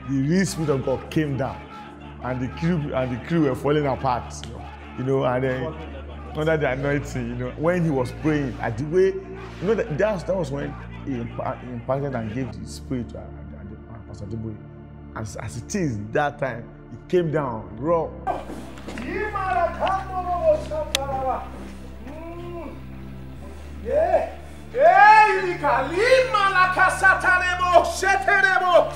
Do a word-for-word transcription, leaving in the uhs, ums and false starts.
the real Spirit of God came down, and the crew and the crew were falling apart. You know, you know and then under the anointing, you know, when he was praying, at the way, you know, that that, that was when he impacted and gave the Spirit to uh, uh, Pastor Deboye. As, as it is that time, he came down raw. Yeah. Hey, Kalima la Casataremo, Sheteremo,